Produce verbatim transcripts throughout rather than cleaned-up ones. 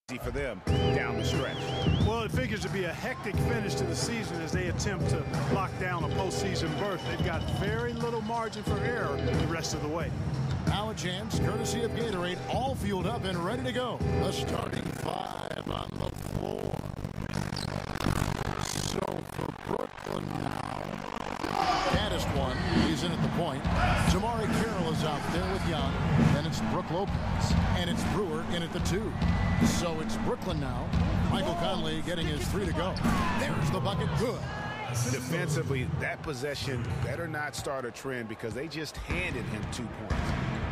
for them down the stretch. Well, it figures to be a hectic finish to the season as they attempt to lock down a postseason berth. They've got very little margin for error the rest of the way. Now a chance, courtesy of Gatorade, all fueled up and ready to go. The starting five on the floor. So for Brooklyn now. Gaddis one, he's in at the point. Jamari Carroll is out there with Young. Then it's Brook Lopez. And it's Brewer in at the two. So it's Brooklyn now. Michael Conley getting his three to go. There's the bucket. Good. Defensively, that possession better not start a trend because they just handed him two points.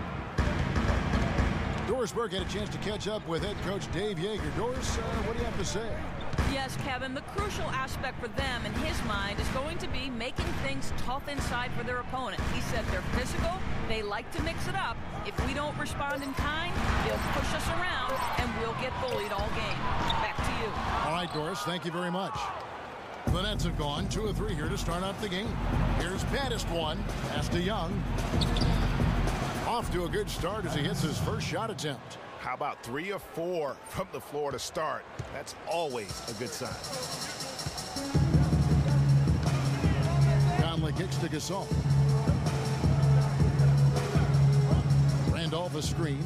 Doris Burke had a chance to catch up with head coach Dave Yeager. Doris, uh, what do you have to say? Yes, Kevin, the crucial aspect for them in his mind is going to be making things tough inside for their opponent. He said they're physical, they like to mix it up. If we don't respond in kind, they'll push us around and we'll get bullied all game. Back to you. All right, Doris, thank you very much. The Nets have gone two or three here to start out the game. Here's Gaddis one, pass to Young. Off to a good start as he hits his first shot attempt. How about three or four from the floor to start? That's always a good sign. Conley kicks to Gasol. Randolph a screen.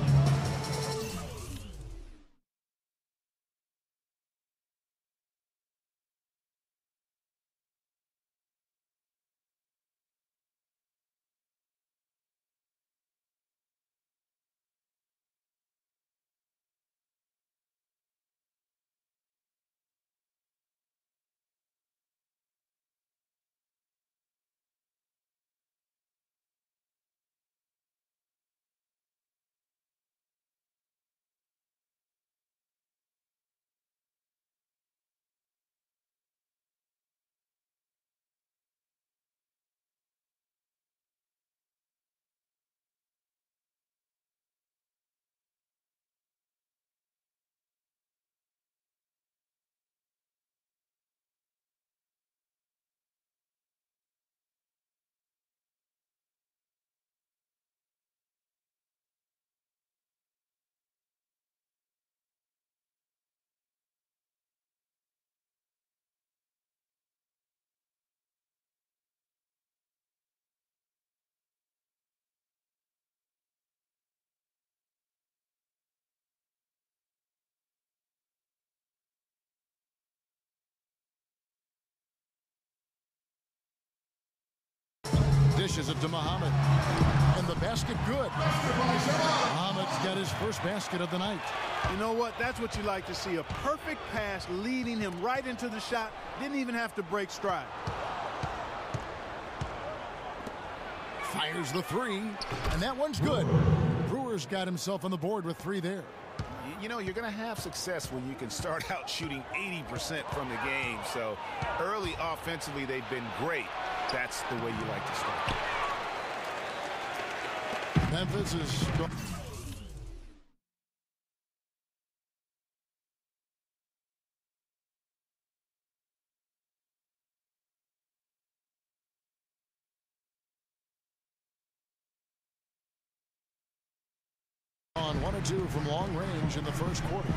Dishes it to Muhammad. And the basket good. Muhammad's got his first basket of the night. You know what? That's what you like to see. A perfect pass leading him right into the shot. Didn't even have to break stride. Fires the three. And that one's good. Brewer's got himself on the board with three there. You know, you're going to have success when you can start out shooting eighty percent from the game. So early offensively, they've been great. That's the way you like to start. Memphis is on one or two from long range in the first quarter.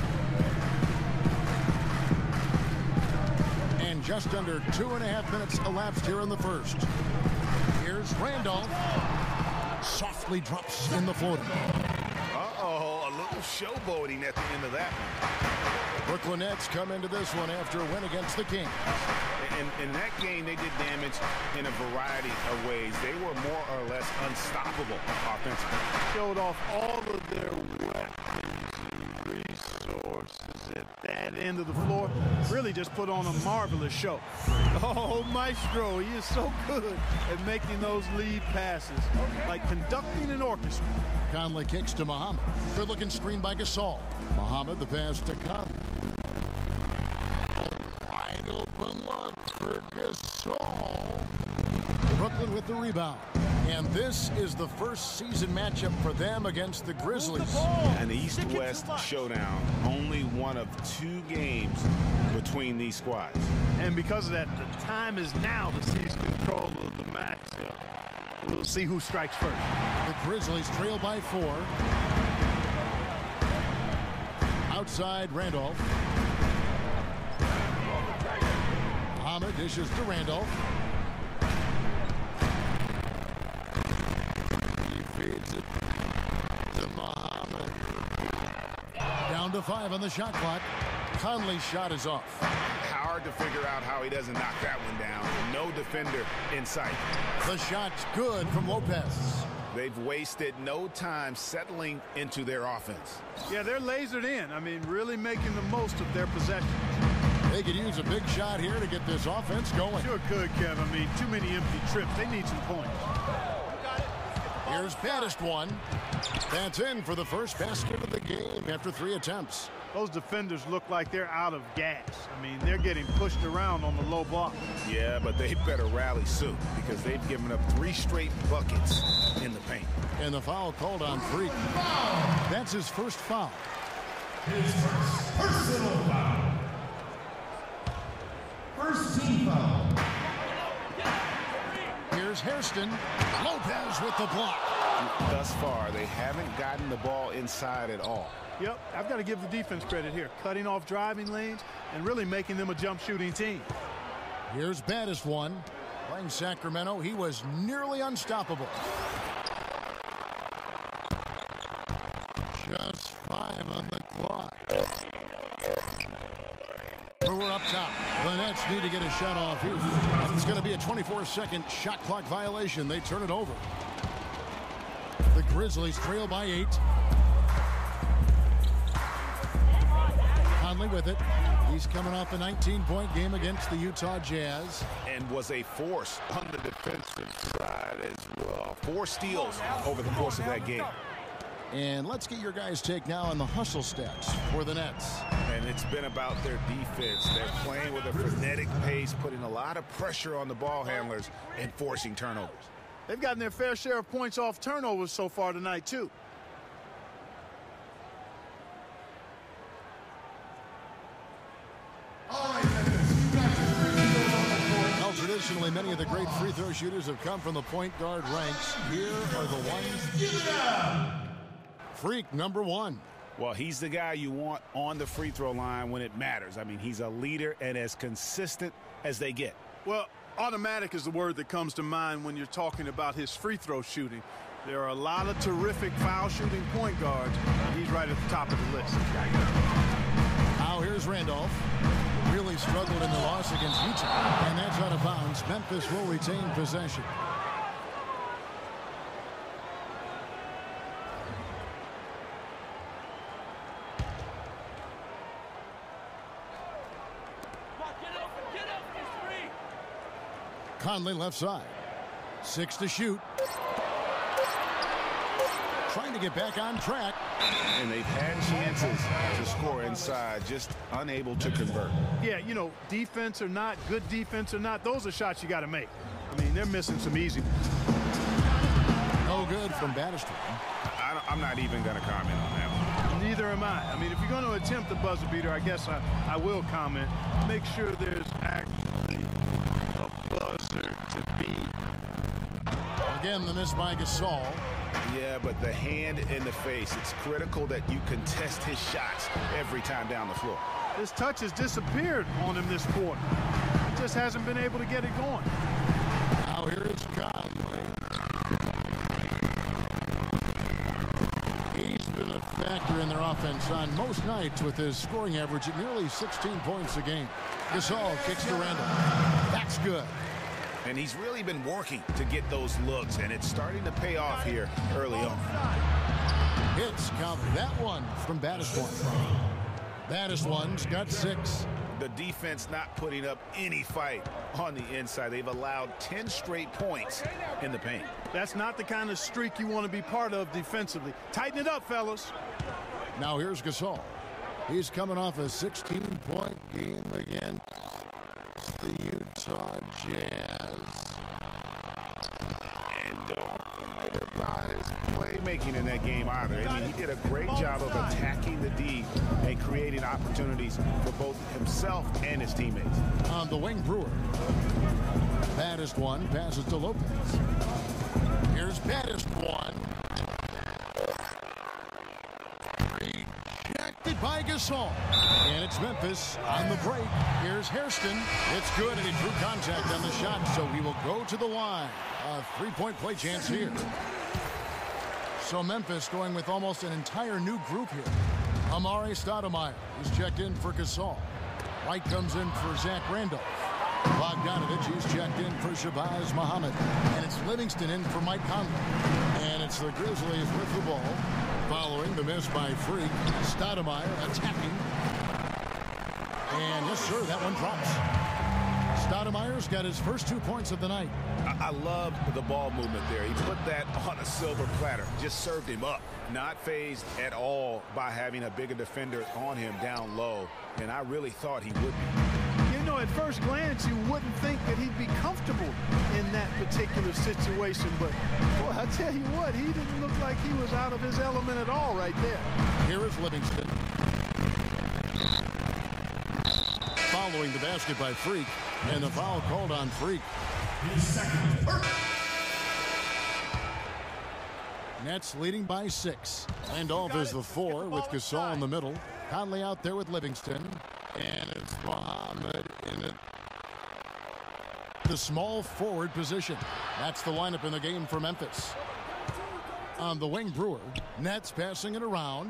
And just under two and a half minutes elapsed here in the first. Here's Randolph. Softly drops in the floater. Uh-oh, a little showboating at the end of that one. Brooklyn Nets come into this one after a win against the Kings. In, in that game, they did damage in a variety of ways. They were more or less unstoppable offensively. Showed off all of their weapons and resources at that end of the floor. Really just put on a marvelous show. Oh, Maestro, he is so good at making those lead passes, like conducting an orchestra. Conley kicks to Muhammad. Good-looking screen by Gasol. Muhammad, the pass to Conley. Wide open look for Gasol. Brooklyn with the rebound. And this is the first season matchup for them against the Grizzlies. An East-West showdown. Only one of two games between these squads. And because of that, the time is now to seize control of the matchup. We'll see who strikes first. The Grizzlies trail by four. Outside Randolph. Muhammad dishes to Randolph. He feeds it to Muhammad. Down to five on the shot clock. Conley's shot is off. Hard to figure out how he doesn't knock that one down. No defender in sight. The shot's good from Lopez. They've wasted no time settling into their offense. Yeah, they're lasered in. I mean, really making the most of their possession. They could use a big shot here to get this offense going. Sure could, Kev. I mean, too many empty trips. They need some points. Here's Baddest one. That's in for the first basket of the game after three attempts. Those defenders look like they're out of gas. I mean, they're getting pushed around on the low block. Yeah, but they better rally soon because they've given up three straight buckets in the paint. And the foul called on Freak. That's his first foul. His first personal foul. First team foul. Here's Hairston. Lopez with the block. Thus far, they haven't gotten the ball inside at all. Yep, I've got to give the defense credit here. Cutting off driving lanes and really making them a jump shooting team. Here's Baddest one. Playing Sacramento, he was nearly unstoppable. Just five on the clock. Brewer up top. The Nets need to get a shot off here. It's going to be a twenty-four second shot clock violation. They turn it over. The Grizzlies trail by eight. Conley with it. He's coming off a nineteen point game against the Utah Jazz. And was a force on the defensive side as well. Four steals over the course of that game. And let's get your guys' take now on the hustle stats for the Nets. And it's been about their defense. They're playing with a frenetic pace, putting a lot of pressure on the ball handlers and forcing turnovers. They've gotten their fair share of points off turnovers so far tonight, too. Well, traditionally, many of the great free throw shooters have come from the point guard ranks. Here are the ones. Freak, number one. Well, he's the guy you want on the free throw line when it matters. I mean, he's a leader and as consistent as they get. Well, automatic is the word that comes to mind when you're talking about his free throw shooting. There are a lot of terrific foul shooting point guards, and he's right at the top of the list. Now here's Randolph. Really struggled in the loss against Utah, and that's out of bounds. Memphis will retain possession. Conley left side. Six to shoot. Trying to get back on track. And they've had chances to score inside, just unable to convert. Yeah, you know, defense or not, good defense or not, those are shots you got to make. I mean, they're missing some easy ones. No good from Baddest. I don't, I'm not even going to comment on that one. Neither am I. I mean, if you're going to attempt the buzzer beater, I guess I, I will comment. Make sure there's actually a buzzer to beat. Again, the miss by Gasol. Yeah, but the hand in the face, it's critical that you contest his shots every time down the floor. His touch has disappeared on him this quarter. He just hasn't been able to get it going. Now here is Conley. He's been a factor in their offense on most nights with his scoring average at nearly sixteen points a game. Gasol kicks to Randall. That's good. And he's really been working to get those looks, and it's starting to pay off here early on. Hits count that one from Baddest one. Baddest one's got six. The defense not putting up any fight on the inside. They've allowed ten straight points in the paint. That's not the kind of streak you want to be part of defensively. Tighten it up, fellas. Now here's Gasol. He's coming off a sixteen point game against the Utah Jazz. And don't forget about his playmaking in that game either. I mean, he did a great job of attacking the D and creating opportunities for both himself and his teammates. On the wing, Brewer. Baddest one passes to Lopez. Here's Baddest one. Rejected. Rejected by Gasol. And it's Memphis on the break. Here's Hairston. It's good, and he drew contact on the shot, so he will go to the line. A three-point play chance here. So Memphis going with almost an entire new group here. Amari Stoudemire is checked in for Gasol. White comes in for Zach Randolph. Bogdanovich is checked in for Shabazz Muhammad. And it's Livingston in for Mike Conley. And it's the Grizzlies with the ball. Following the miss by Freak. Stoudemire attacking. And yes, sir, that one drops. Stoudemire's got his first two points of the night. I, I love the ball movement there. He put that on a silver platter. Just served him up. Not fazed at all by having a bigger defender on him down low. And I really thought he would be. You know, at first glance, you wouldn't think that he'd be comfortable in that particular situation. But, boy, I tell you what, he didn't look like he was out of his element at all right there. Here is Livingston. Following the basket by Freak. And the foul called on Freak. His second. Nets leading by six. Randolph is the four with Gasol in the middle. Conley out there with Livingston. And it's Muhammad in it. The small forward position. That's the lineup in the game for Memphis. On the wing, Brewer. Nets passing it around.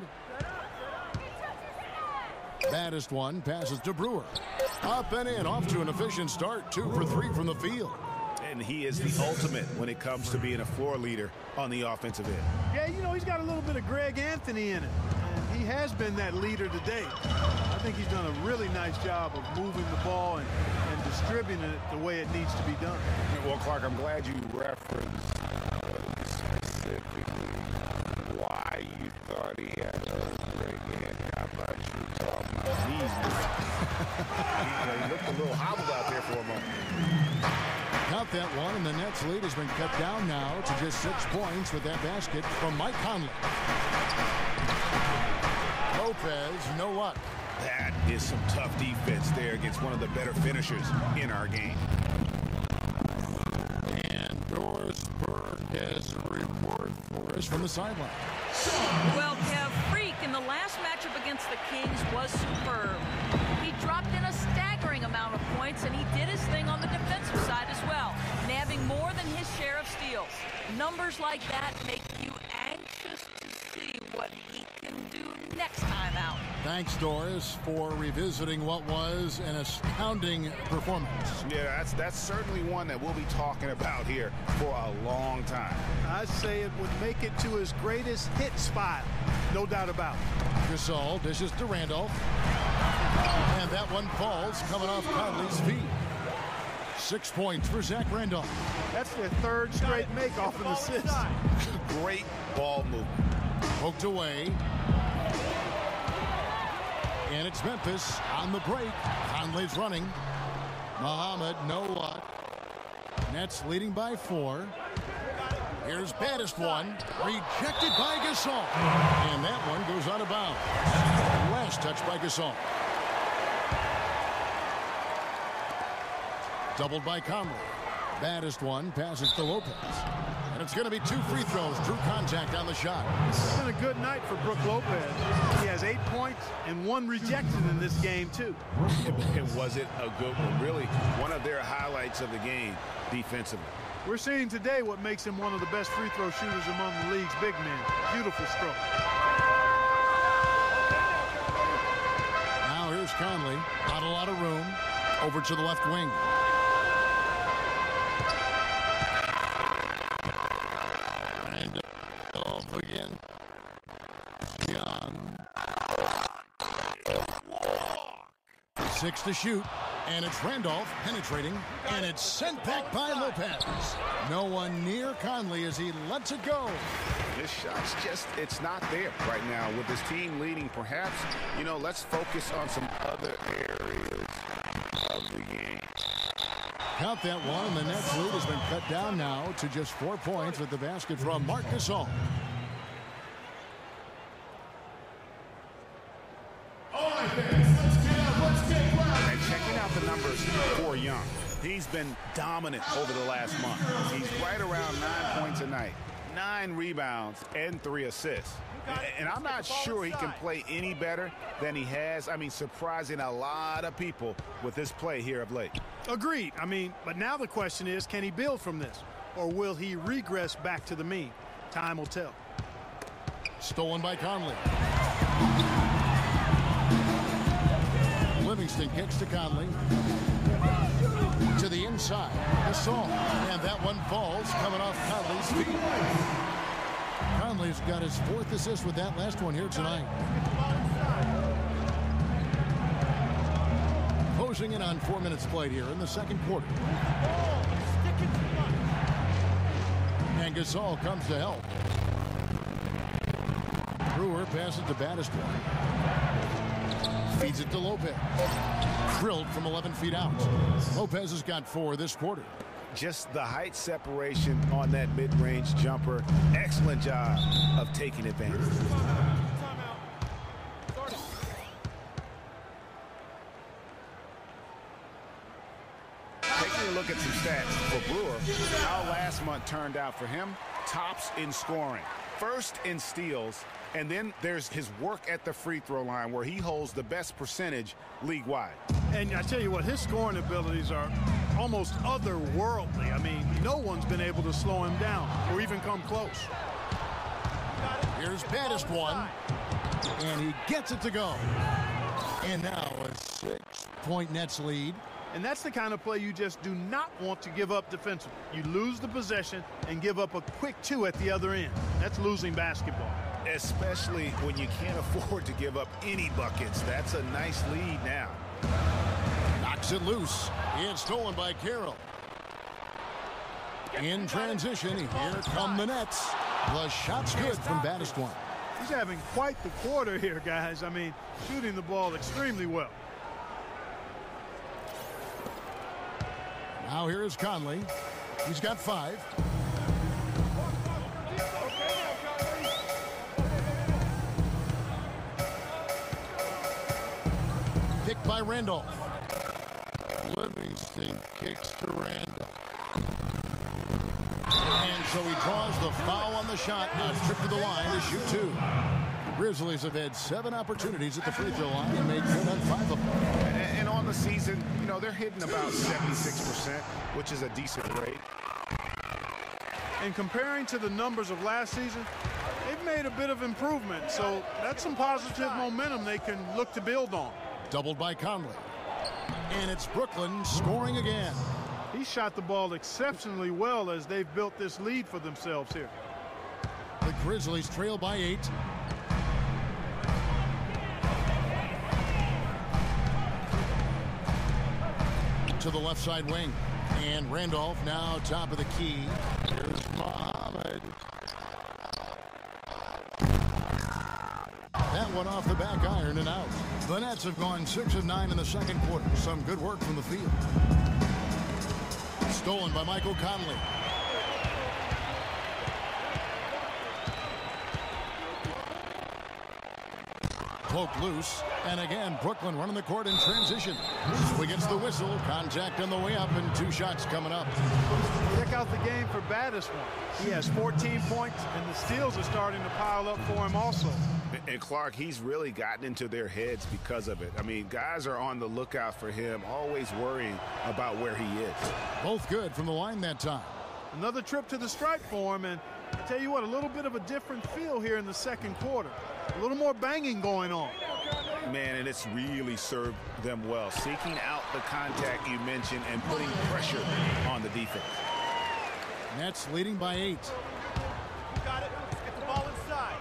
Baddest one passes to Brewer. Up and in, off to an efficient start. Two for three from the field. And he is the ultimate when it comes to being a floor leader on the offensive end. Yeah, you know, he's got a little bit of Greg Anthony in it. And he has been that leader today. I think he's done a really nice job of moving the ball and, and distributing it the way it needs to be done. Well, Clark, I'm glad you referenced uh, specifically why you thought he had a Greg Anthony. How about you talking about knees? he, he looked a little hobbled out there for a moment. Count that one, and the Nets lead has been cut down now to just six points with that basket from Mike Conley. Lopez, no luck. That is some tough defense there against one of the better finishers in our game. And Doris Burke has a report for us from the sideline. Well, Kev, Freak in the last matchup against the Kings was superb. He dropped in a staggering amount of points, and he did his thing on the defensive side as well, nabbing more than his share of steals. Numbers like that make you anxious to see what he can do next time out. Thanks, Doris, for revisiting what was an astounding performance. Yeah, that's that's certainly one that we'll be talking about here for a long time. I'd say it would make it to his greatest hit spot, no doubt about it. Gasol dishes to Randolph. And that one falls coming off Conley's feet. Six points for Zach Randolph. That's their third straight make off an assist. Great ball movement. Poked away. And it's Memphis on the break. Conley's running. Muhammad, no luck. Nets leading by four. Here's baddest one. Rejected by Gasol. And that one goes out of bounds. Last touch by Gasol. Doubled by Conley. Baddest one passes to Lopez. And it's going to be two free throws. Drew contact on the shot. It's been a good night for Brook Lopez. He has eight points and one rejection in this game, too. And was it a good one? Really, one of their highlights of the game defensively. We're seeing today what makes him one of the best free throw shooters among the league's big men. Beautiful stroke. Now here's Conley. Not a lot of room. Over to the left wing. And off again. Young. Six to shoot. And it's Randolph penetrating. And it's sent back by Lopez. No one near Conley as he lets it go. This shot's just, it's not there right now. With his team leading, perhaps, you know, let's focus on some other areas of the game. Count that one, and the Nets lead has been cut down now to just four points with the basket from Marc Gasol. All right, fans, let's get up, let's get loud. And checking out the numbers for Young. He's been dominant over the last month. He's right around nine points a night. nine rebounds and three assists. And I'm not sure he can play any better than he has. I mean, surprising a lot of people with this play here of late. Agreed. I mean, but now the question is, can he build from this? Or will he regress back to the mean? Time will tell. Stolen by Conley. Livingston kicks to Conley. To the inside. Gasol. And that one falls coming off Conley's feet. Conley's got his fourth assist with that last one here tonight. Closing in on four minutes played here in the second quarter. And Gasol comes to help. Brewer passes to Battistone. Feeds it to Lopez. Drilled from eleven feet out. Lopez has got four this quarter. Just the height separation on that mid-range jumper. Excellent job of taking advantage. Taking a look at some stats for Brewer, how last month turned out for him. Tops in scoring, first in steals, and then there's his work at the free throw line where he holds the best percentage league-wide. And I tell you what, his scoring abilities are almost otherworldly. I mean, no one's been able to slow him down or even come close. Here's Battistone, and he gets it to go. And now a six-point Nets lead. And that's the kind of play you just do not want to give up defensively. You lose the possession and give up a quick two at the other end. That's losing basketball. Especially when you can't afford to give up any buckets. That's a nice lead now. Knocks it loose. It's stolen by Carroll. In transition, here come the Nets. The shot's good from Battistone. He's having quite the quarter here, guys. I mean, shooting the ball extremely well. Now here is Conley. He's got five. Picked by Randolph. Livingston kicks to Randolph. And so he draws the foul on the shot. Now trip to the line to shoot two. Grizzlies have had seven opportunities at the free throw line and made good on five of them. And, and on the season, you know, they're hitting about seventy-six percent, which is a decent rate. And comparing to the numbers of last season, they've made a bit of improvement. So that's some positive momentum they can look to build on. Doubled by Conley. And it's Brooklyn scoring again. He shot the ball exceptionally well as they've built this lead for themselves here. The Grizzlies trail by eight. To the left side wing. And Randolph now top of the key. Here's Muhammad. That one off the back iron and out. The Nets have gone six of nine in the second quarter. Some good work from the field. Stolen by Michael Conley. Poked loose. And again, Brooklyn running the court in transition. Swing gets the whistle. Contact on the way up and two shots coming up. Check out the game for Battistone. He has fourteen points, and the steals are starting to pile up for him also. And Clark, he's really gotten into their heads because of it. I mean, guys are on the lookout for him, always worrying about where he is. Both good from the line that time. Another trip to the stripe for him, and I tell you what, a little bit of a different feel here in the second quarter. A little more banging going on. Man, and it's really served them well. Seeking out the contact you mentioned and putting pressure on the defense. Nets leading by eight. You got it. Let's get the ball inside.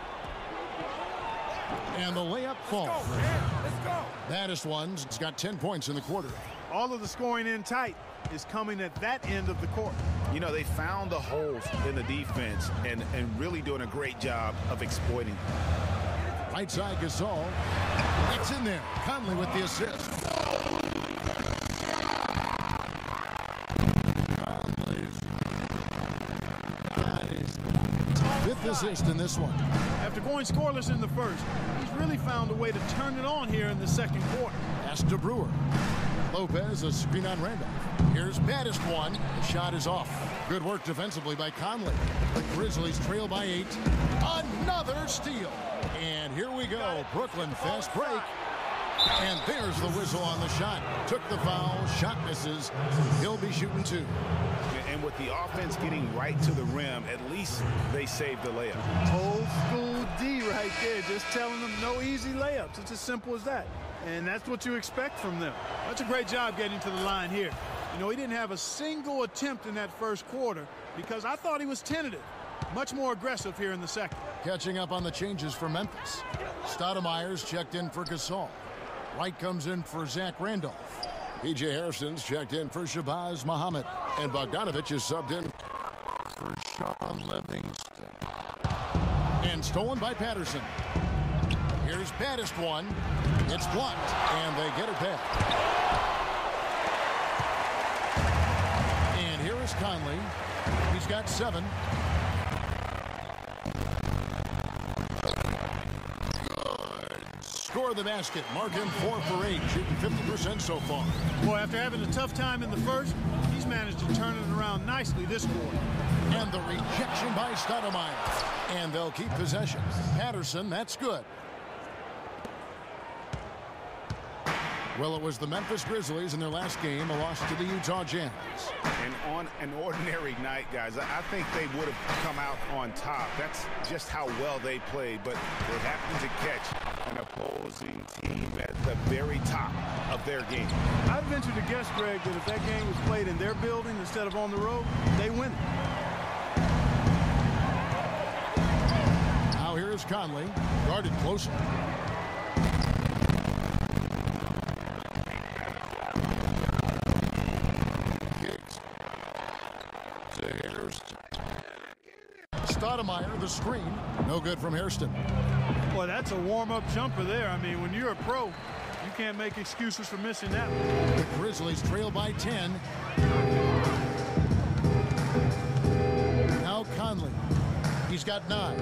And the layup falls. Let's go, man. Let's go. Battistone's got ten points in the quarter. All of the scoring in tight is coming at that end of the court. You know, they found the holes in the defense and, and really doing a great job of exploiting. Right side, Gasol. It's in there. Conley with the assist. Fifth assist in this one. After going scoreless in the first, he's really found a way to turn it on here in the second quarter. Pass to Brewer. Lopez, a screen on Randolph. Here's baddest one. The shot is off. Good work defensively by Conley. The Grizzlies trail by eight. Another steal. And here we go. Brooklyn fast break. And there's the whistle on the shot. Took the foul. Shot misses. He'll be shooting two. And with the offense getting right to the rim, at least they saved the layup. Old school D right there, just telling them no easy layups. It's as simple as that. And that's what you expect from them. That's a great job getting to the line here. You know, he didn't have a single attempt in that first quarter because I thought he was tentative. Much more aggressive here in the second. Catching up on the changes for Memphis. Stoudemire's checked in for Gasol. Wright comes in for Zach Randolph. P J Harrison's checked in for Shabazz Muhammad. And Bogdanovich is subbed in for Sean Livingston. And stolen by Patterson. Here's baddest one. It's blocked, and they get it back. And here is Conley. He's got seven. Score the basket. Mark him four for eight, shooting fifty percent so far. Boy, after having a tough time in the first, he's managed to turn it around nicely this quarter. And the rejection by Stoudemire. And they'll keep possession. Patterson, that's good. Well, it was the Memphis Grizzlies in their last game, a loss to the Utah Jazz. And on an ordinary night, guys, I think they would have come out on top. That's just how well they played, but they happened to catch an opposing team at the very top of their game. I'd venture to guess, Greg, that if that game was played in their building instead of on the road, they win it. Now here is Conley, guarded closely. Stoudemire, the screen. No good from Hairston. Boy, that's a warm-up jumper there. I mean, when you're a pro, you can't make excuses for missing that one. The Grizzlies trail by ten. Now Conley. He's got nine.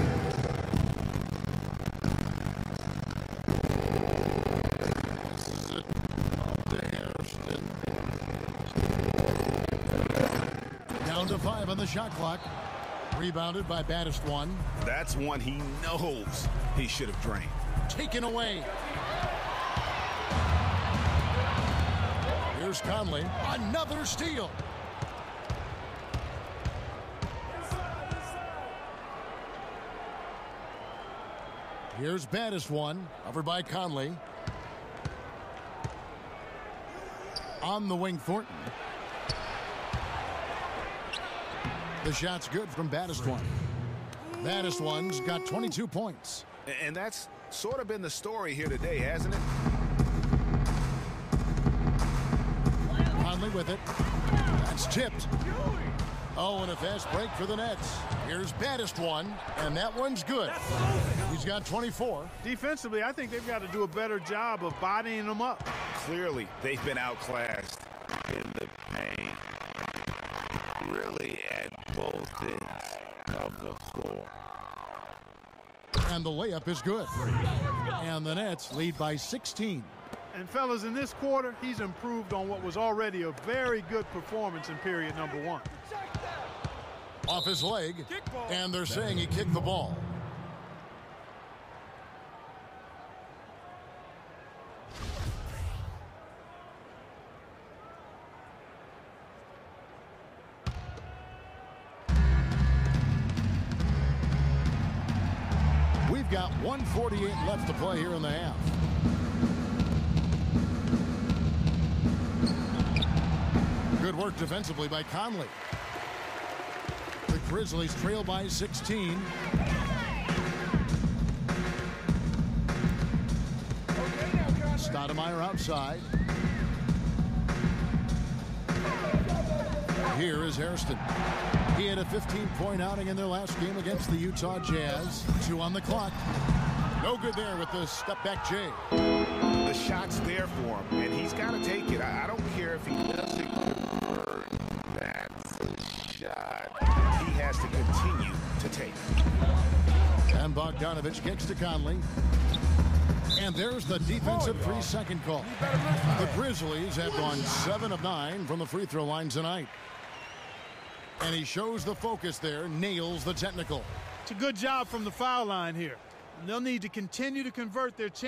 This is it. Up to Hairston. Down to five on the shot clock. Rebounded by baddest one. That's one he knows he should have drained. Taken away. Here's Conley. Another steal. Here's baddest one. Covered by Conley. On the wing, Thornton. The shot's good from baddest one. Baddest one's got twenty-two points. And that's sort of been the story here today, hasn't it? Conley with it. That's tipped. Oh, and a fast break for the Nets. Here's baddest one, and that one's good. He's got twenty-four. Defensively, I think they've got to do a better job of bodying them up. Clearly, they've been outclassed in the paint. Really at both ends of the floor. And the layup is good. And the Nets lead by sixteen. And fellas, in this quarter, he's improved on what was already a very good performance in period number one. Off his leg, and they're saying he kicked the ball. We've got one forty-eight left to play here in the half. Good work defensively by Conley. The Grizzlies trail by sixteen. Stoudemire outside. Here is Hairston. He had a fifteen-point outing in their last game against the Utah Jazz. Two on the clock. No good there with the step-back J. The shot's there for him, and he's got to take it. I, I don't care if he doesn't convert. That's a shot. He has to continue to take. And Bogdanovich kicks to Conley. And there's the defensive three-second call. The Grizzlies have gone seven of nine from the free throw line tonight. And he shows the focus there, nails the technical. It's a good job from the foul line here. And they'll need to continue to convert their chances.